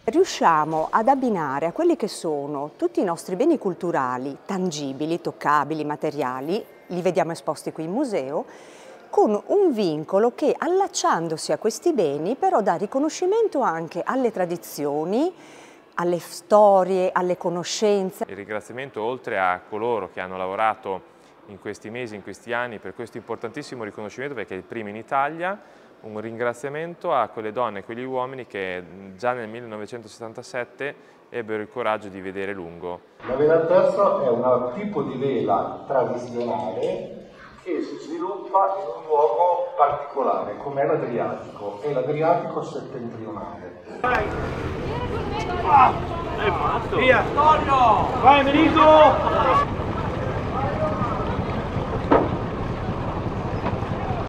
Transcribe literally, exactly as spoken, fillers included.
Riusciamo ad abbinare a quelli che sono tutti i nostri beni culturali, tangibili, toccabili, materiali, li vediamo esposti qui in museo, con un vincolo che, allacciandosi a questi beni, però dà riconoscimento anche alle tradizioni, alle storie, alle conoscenze. Il ringraziamento, oltre a coloro che hanno lavorato in questi mesi, in questi anni, per questo importantissimo riconoscimento, perché è il primo in Italia, un ringraziamento a quelle donne e quegli uomini che già nel millenovecentosettantasette ebbero il coraggio di vedere lungo. La vela al terzo è un tipo di vela tradizionale che si sviluppa in un luogo particolare, come è l'Adriatico, è l'Adriatico settentrionale. Vai! Ah, è matto! Via! Antonio! Vai, Menico!